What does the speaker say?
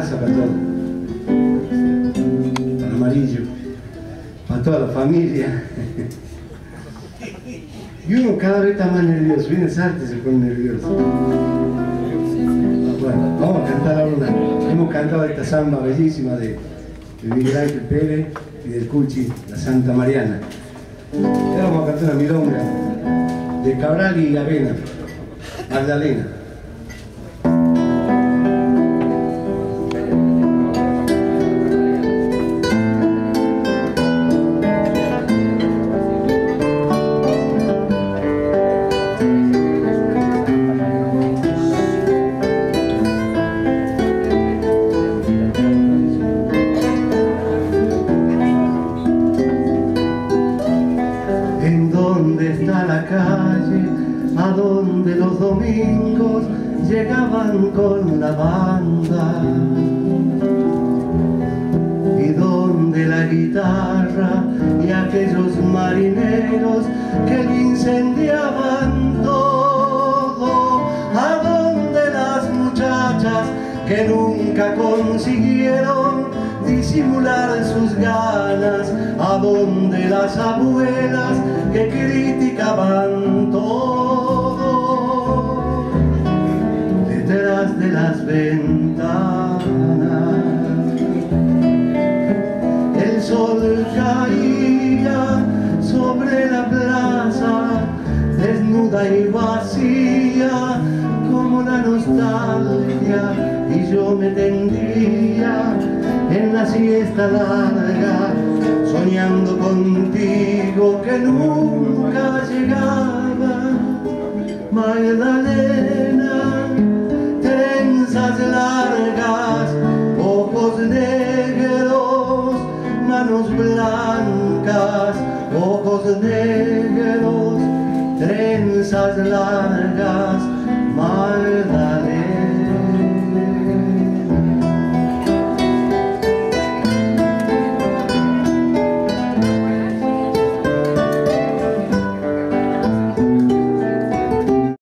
casa para todos, para Amarillo, para toda la familia. Y uno cada vez está más nervioso, viene Sarte y se pone nervioso. Bueno, vamos a cantar ahora hemos cantado esta samba bellísima de Miguel Ángel Pérez y del Cuchi, la Santa Mariana. Ahora vamos a cantar una milonga de Cabral y Avena, Magdalena. A donde los domingos llegaban con la banda y donde la guitarra y aquellos marineros que le incendiaban todo, a donde las muchachas que nunca consiguieron disimular sus ganas, a donde las abuelas que criticaban todo, detrás de las ventanas el sol caía sobre la plaza, desnuda y vacía como la nostalgia, y yo me tendría en la siesta larga, soñando contigo que nunca llegaba. Magdalena, trenzas largas, ojos negros, manos blancas, ojos negros, trenzas largas, Magdalena.